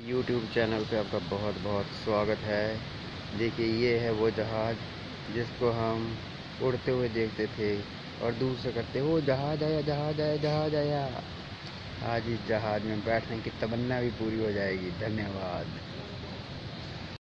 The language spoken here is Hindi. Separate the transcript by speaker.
Speaker 1: YouTube चैनल पे आपका बहुत बहुत स्वागत है। देखिए, ये है वो जहाज़ जिसको हम उड़ते हुए देखते थे और दूर से करते वो जहाज़ आया, जहाज़ आया, जहाज़ आया। आज इस जहाज़ में बैठने की तमन्ना भी पूरी हो जाएगी। धन्यवाद।